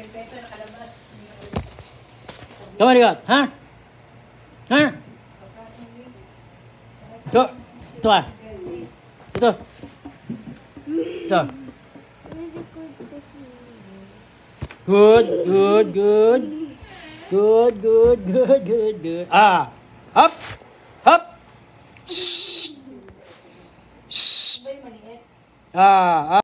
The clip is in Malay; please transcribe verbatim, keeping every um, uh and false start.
Come on, lihat. Ha? Ha? Ito. Ito ah. Ito. Ito. Good, good, good. Good, good, good, good, good. Ah. Up. Up. Shh. Shh. Ah. Ah.